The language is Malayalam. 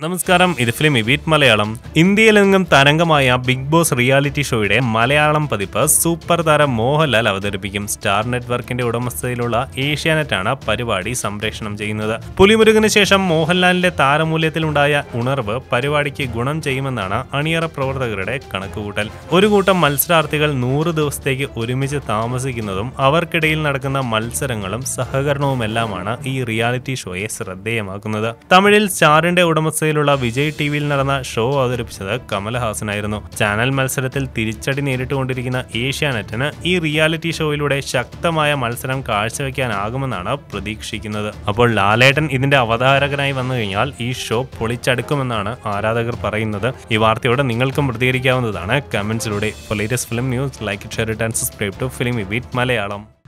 നമസ്കാരം, ഇത് ഫിലിം ബീറ്റ് മലയാളം. ഇന്ത്യയിലെങ്ങും തരംഗമായ ബിഗ് ബോസ് റിയാലിറ്റി ഷോയുടെ മലയാളം പതിപ്പ് സൂപ്പർ താരം മോഹൻലാൽ അവതരിപ്പിക്കും. സ്റ്റാർ നെറ്റ്വർക്കിന്റെ ഉടമസ്ഥതയിലുള്ള ഏഷ്യാനെറ്റാണ് പരിപാടി സംപ്രേഷണം ചെയ്യുന്നത്. പുലിമുരുകന് ശേഷം മോഹൻലാലിന്റെ താരമൂല്യത്തിലുണ്ടായ ഉണർവ് പരിപാടിക്ക് ഗുണം ചെയ്യുമെന്നാണ് അണിയറ പ്രവർത്തകരുടെ കണക്കുകൂട്ടൽ. ഒരു കൂട്ടം മത്സരാർത്ഥികൾ 100 ദിവസത്തേക്ക് ഒരുമിച്ച് താമസിക്കുന്നതും അവർക്കിടയിൽ നടക്കുന്ന മത്സരങ്ങളും സഹകരണവുമെല്ലാമാണ് ഈ റിയാലിറ്റി ഷോയെ ശ്രദ്ധേയമാക്കുന്നത്. തമിഴിൽ സ്റ്റാറിന്റെ ഉടമസ്ഥ വിജയ് ടിവിയിൽ നടന്ന ഷോ അവതരിപ്പിച്ചത് കമൽഹാസനായിരുന്നു. ചാനൽ മത്സരത്തിൽ തിരിച്ചടി നേരിട്ടുകൊണ്ടിരിക്കുന്ന ഏഷ്യാനെറ്റിന് ഈ റിയാലിറ്റി ഷോയിലൂടെ ശക്തമായ മത്സരം കാഴ്ചവെക്കാനാകുമെന്നാണ് പ്രതീക്ഷിക്കുന്നത്. അപ്പോൾ ലാലേട്ടൻ ഇതിന്റെ അവതാരകനായി വന്നു കഴിഞ്ഞാൽ ഈ ഷോ പൊളിച്ചടുക്കുമെന്നാണ് ആരാധകർ പറയുന്നത്. ഈ വാർത്തയോടെ നിങ്ങൾക്കും പ്രതികരിക്കാവുന്നതാണ് കമന്റ്സിലൂടെ. For latest film news, like it, share it and subscribe to Film Beat Malayalam.